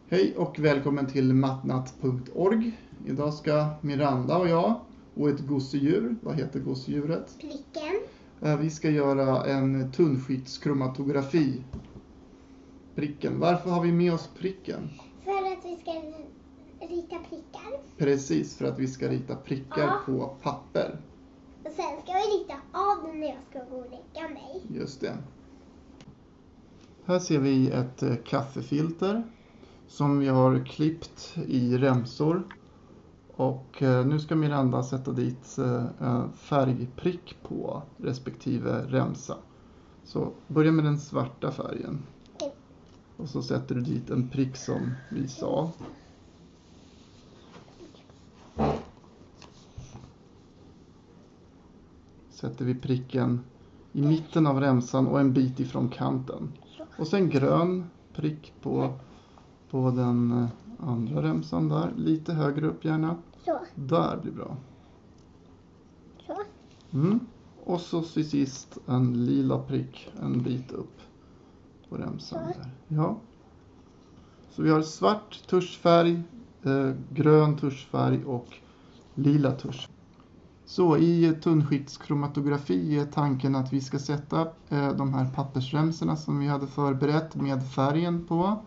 Hej och välkommen till mattnatt.org. Idag ska Miranda och jag och ett gosedjur. Vad heter gosedjuret? Pricken. Vi ska göra en tunnskiktskromatografi. Pricken. Varför har vi med oss pricken? För att vi ska rita prickar. Precis, för att vi ska rita prickar på papper. Och sen ska vi rita av den när jag ska gå och lägga mig. Just det. Här ser vi ett kaffefilter som vi har klippt i remsor. Och nu ska Miranda sätta dit färgprick på respektive remsa. Så börja med den svarta färgen. Och så sätter du dit en prick som vi sa. Sätter vi pricken i mitten av remsan och en bit ifrån kanten. Och sen grön prick på den andra remsan där. Lite högre upp gärna. Så. Där blir bra. Så. Och så till sist en lila prick en bit upp på remsan där. Ja. Så vi har svart tuschfärg, grön tuschfärg och lila tusch. Så i tunnskiktskromatografi är tanken att vi ska sätta de här pappersremsorna som vi hade förberett med färgen på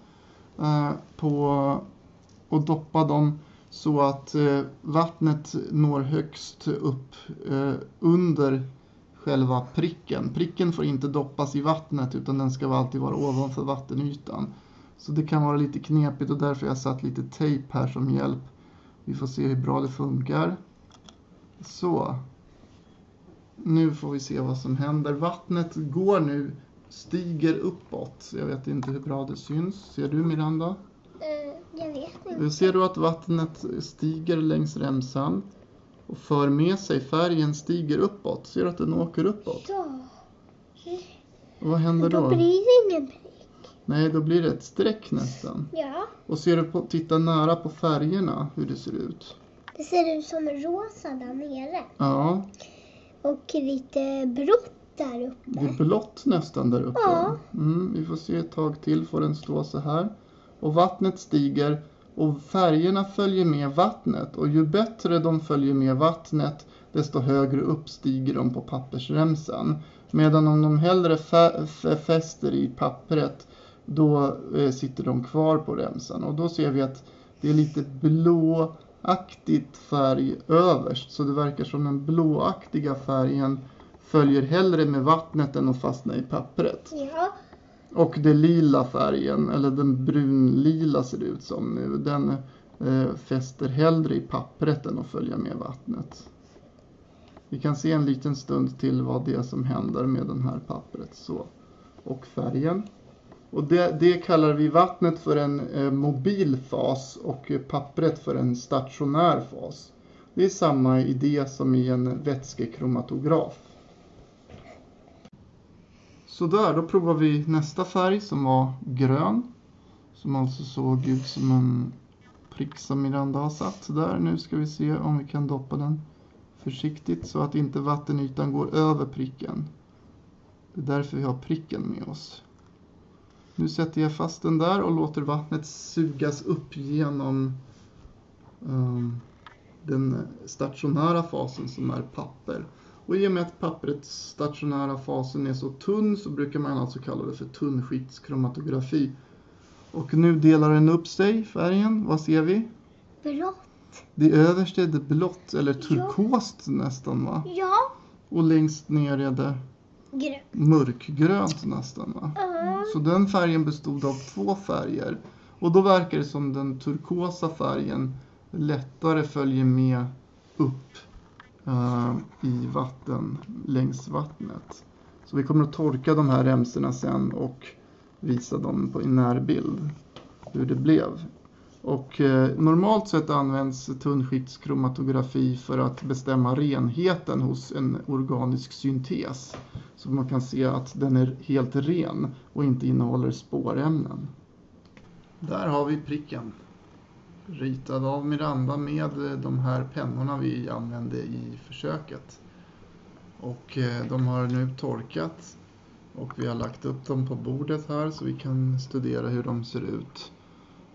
och doppa dem så att vattnet når högst upp under själva pricken. Pricken får inte doppas i vattnet utan den ska alltid vara ovanför vattenytan. Så det kan vara lite knepigt och därför har jag satt lite tejp här som hjälp. Vi får se hur bra det funkar. Så. Nu får vi se vad som händer. Vattnet går nu, stiger uppåt. Jag vet inte hur bra det syns. Ser du, Miranda? Jag vet inte. Ser du att vattnet stiger längs remsan och för med sig färgen stiger uppåt? Ser du att den åker uppåt? Så. Och vad händer då? Då blir det ingen prick. Nej, då blir det ett streck nästan. Ja. Och ser du titta nära på färgerna hur det ser ut? Det ser ut som rosa där nere. Ja. Och lite blått där uppe. Det är blått nästan där uppe. Ja. Vi får se ett tag till, får den stå så här. Och vattnet stiger och färgerna följer med vattnet. Och ju bättre de följer med vattnet, desto högre upp stiger de på pappersremsan. Medan om de hellre fäster i pappret, då sitter de kvar på remsan. Och då ser vi att det är lite blåaktigt färg överst. Så det verkar som den blåaktiga färgen följer hellre med vattnet än att fastna i pappret. Ja. Och den lila färgen, eller den brunlila ser det ut som nu, den fäster hellre i pappret än att följa med vattnet. Vi kan se en liten stund till vad det är som händer med den här pappret. Så. Och färgen. Och det kallar vi vattnet för en mobil fas och pappret för en stationär fas. Det är samma idé som i en vätskekromatograf. Så där, då provar vi nästa färg som var grön. Som alltså såg ut som en prick som Miranda har satt där. Nu ska vi se om vi kan doppa den försiktigt så att inte vattenytan går över pricken. Det är därför vi har pricken med oss. Nu sätter jag fast den där och låter vattnet sugas upp genom den stationära fasen som är papper. Och i och med att papperets stationära fasen är så tunn så brukar man alltså kalla det för tunnskiktskromatografi. Och nu delar den upp sig, färgen. Vad ser vi? Blått. Det översta är det blått, eller turkost nästan, va? Ja. Och längst ner är det mörkgrönt nästan, va? Så den färgen bestod av två färger. Och då verkar det som den turkosa färgen lättare följer med upp i vatten, längs vattnet. Så vi kommer att torka de här remsorna sen och visa dem i närbild hur det blev. Och normalt sett används tunnskiktskromatografi för att bestämma renheten hos en organisk syntes. Så man kan se att den är helt ren och inte innehåller spårämnen. Där har vi pricken. Ritad av Miranda med de här pennorna vi använde i försöket. Och de har nu torkat och vi har lagt upp dem på bordet här så vi kan studera hur de ser ut.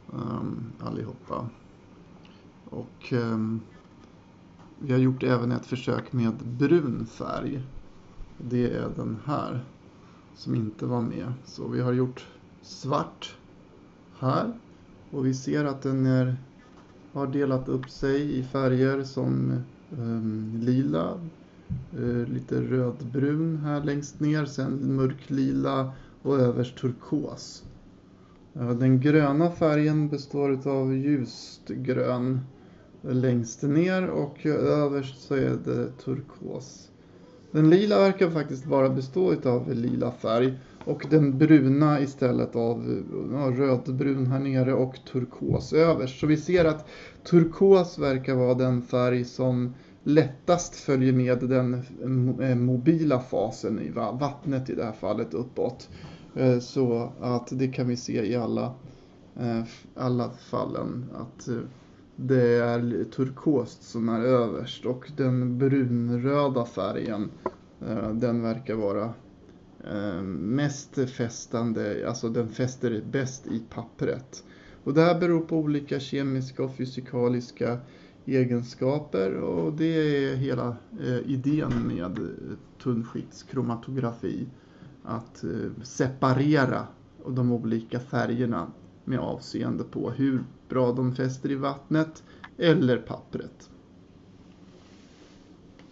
allihopa. Och vi har gjort även ett försök med brun färg. Det är den här som inte var med. Så vi har gjort svart här. Och vi ser att den har delat upp sig i färger som lila, lite rödbrun här längst ner, sen mörklila och överst turkos. Den gröna färgen består av ljust grön längst ner och överst så är det turkos. Den lila verkar faktiskt bara bestå av lila färg och den bruna istället av rödbrun här nere och turkos överst. Så vi ser att turkos verkar vara den färg som lättast följer med den mobila fasen i vattnet, i det här fallet uppåt. Så att det kan vi se i alla fallen, att det är turkost som är överst, och den brunröda färgen den verkar vara mest fästande, alltså den fäster bäst i pappret. Och det här beror på olika kemiska och fysikaliska egenskaper, och det är hela idén med tunnskiktskromatografin, att separera de olika färgerna med avseende på hur bra de fäster i vattnet eller pappret.